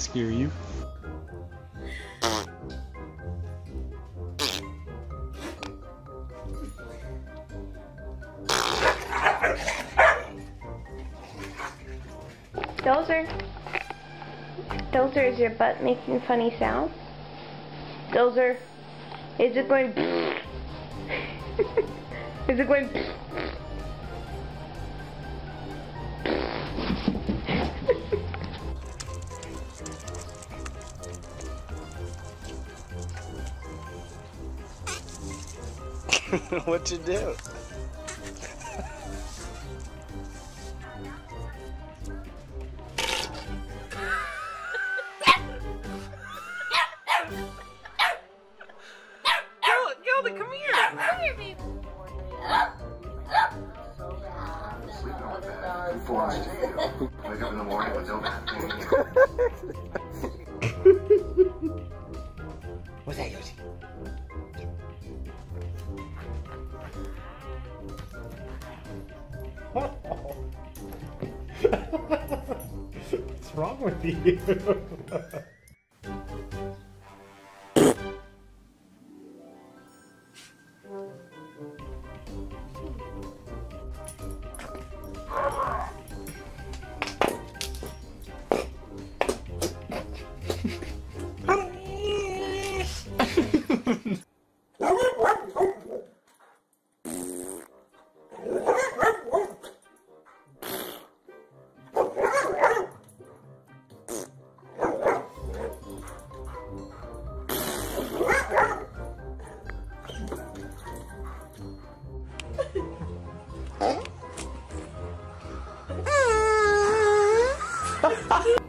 scare you. Dozer, is your butt making funny sounds? Dozer, is it going? Is it going? What'd you do? Gilda, come here. Come here, baby. Wake up in the morning with no back pain. What's that, Yoshi? What's wrong with you? Huh?